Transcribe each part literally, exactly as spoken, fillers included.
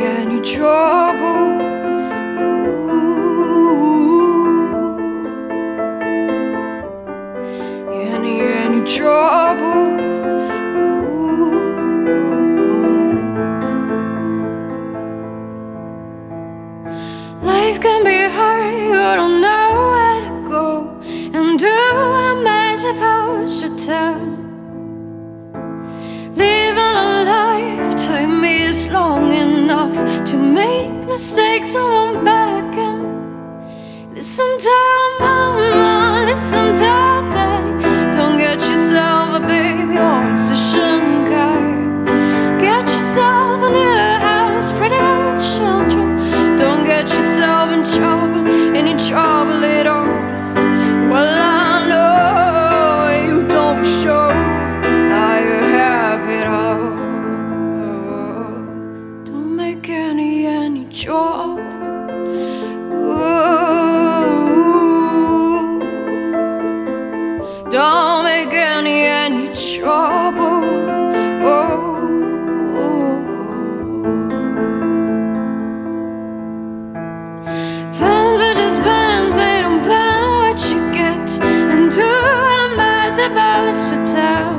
any trouble. Ooh. Any, any trouble. Ooh. Life can be hard, you don't know where to go, and who am I supposed to tell? Living a lifetime is long enough to make mistakes and look back and listen to your mama, listen to your daddy. Don't get yourself a baby or musician guy. Get yourself a new house, pretty little children. Don't get yourself in trouble, any trouble at all. Well, I know you don't show how you have it all. Don't make any, any trouble. Ooh. Don't make any, any trouble. Oh. Plans are just plans, they don't plan what you get. And who am I supposed to tell?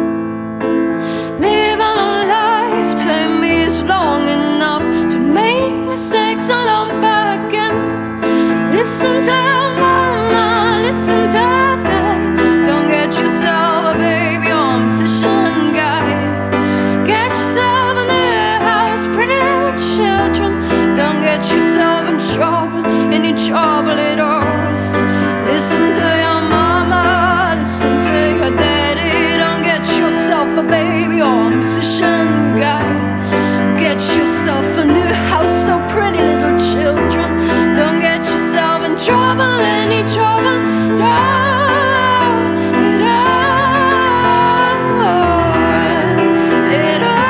Living a lifetime is long enough to make mistakes and look back and listen to your mama, listen to your daddy. Don't get yourself a baby or a musician guy. Get yourself a new house, pretty little children. Don't get yourself in trouble, any trouble at all. Listen to your mama, listen to your daddy. Don't get yourself a baby or a musician guy. Get yourself a new house, so pretty little children. Don't get yourself in trouble, any trouble at all. At all. At all.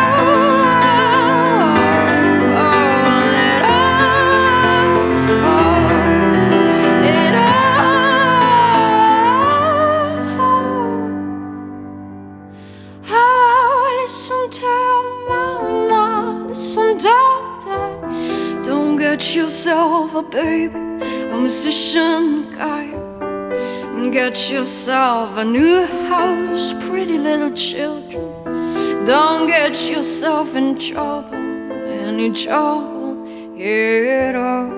Listen to your mama, listen to dad. Don't get yourself a baby, a musician guy. Get yourself a new house, pretty little children. Don't get yourself in trouble, any trouble at all.